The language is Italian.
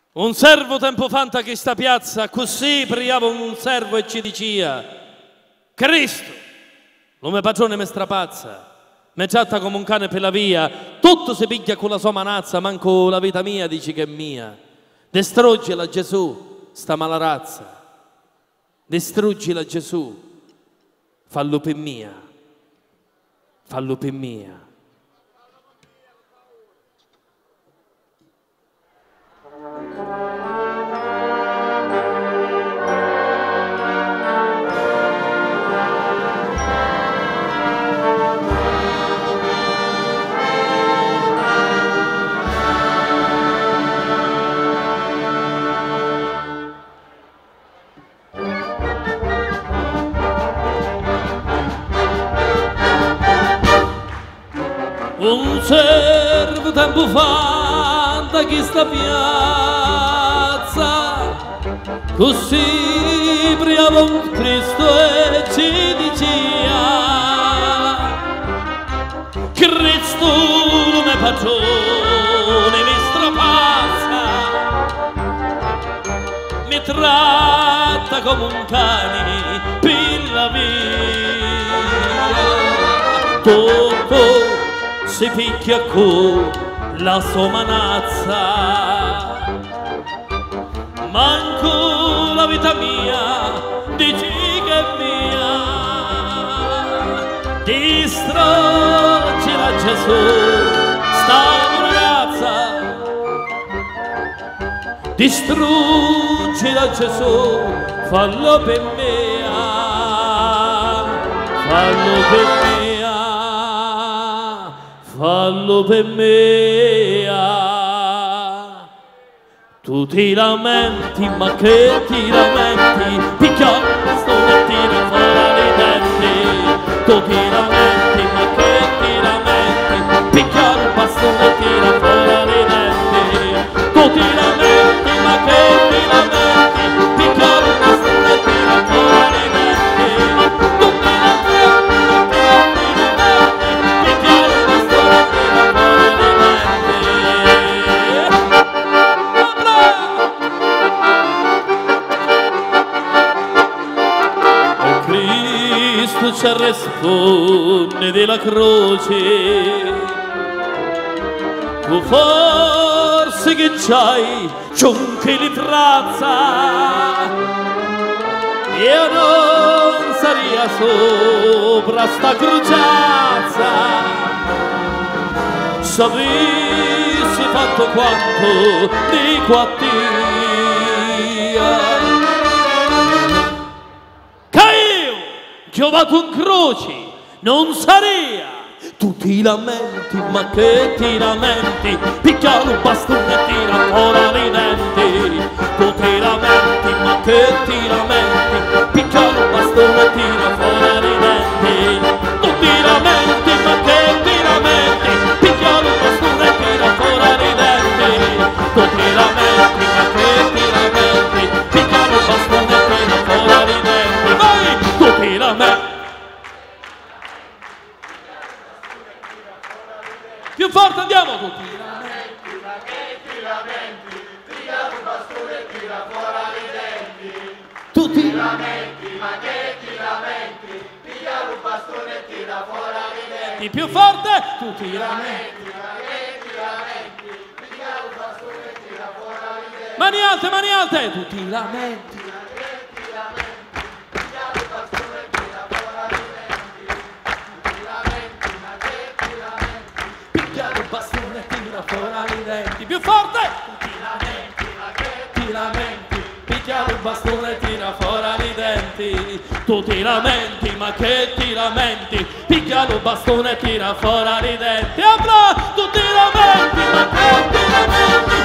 Un servo tempo fa a questa piazza, così priava un servo e ci diceva: Cristo, lo mio padrone mi strapazza, mi tratta come un cane per la via, tutto si piglia con la sua manazza, manco la vita mia dici che è mia. Distruggila Gesù, sta mala razza, distruggila Gesù, fallo per mia, fallo per mia. Un servo tempo fa da questa piazza, così priava un Cristo e ci diceva: Cristo non è padrone, mi strapazza, mi tratta come un cane per la via. Tutto si picchia con la sua manazza, manco la vita mia dici che è mia. Distruggila Gesù, sta ragazza, distruggila Gesù, fallo per me, fallo per me. Fallo per me, tu ti lamenti, ma che ti lamenti, picchia il bastone e tira fuori i denti. Tu ti lamenti, ma che ti lamenti, picchia il bastone e tira fuori i denti. Tu ti lamenti, ma che ti lamenti, picchia il bastone e tira fuori i denti. Ci risponde della croce, tu forse che c'hai giunchi di frazza, io non saria sopra sta crociazza, se avessi fatto quanto di quattia. Giovato in croce non saria, tu ti lamenti, ma che ti lamenti, picchia un bastone e tira fuori i denti. Tu ti lamenti, ma che ti lamenti, picchia un bastone e tira fuori i denti. Tu ti lamenti, ma che ti lamenti, picchia un bastone e tira fuori i denti. Tu ti lamenti, ma che ti lamenti, picchia un bastone e tira fuori i denti. Vai! Tu ti lamenti. Più forte andiamo tutti! Ti lamenti, ma che ti lamenti, piglia un bastone e tira fuori i denti. Tu ti lamenti, ma che ti lamenti, piglia un bastone e tira fuori i denti. Più forte! Tu ti lamenti, ma che ti lamenti, piglia un bastone e tira fuori i denti. Mani alte, mani alte! Tu ti lamenti, ma che ti lamenti, piglia un bastone e tira fuori i denti. Tu ti lamenti, ma che ti lamenti, picchia il bastone e tira fuori i denti. Più forte! Tu ti lamenti, ma che ti lamenti, picchia il bastone e tira fuori i denti. Tu ti lamenti, ma che ti lamenti, picchia il bastone e tira fuori i denti. Tu ti lamenti, ma che ti lamenti,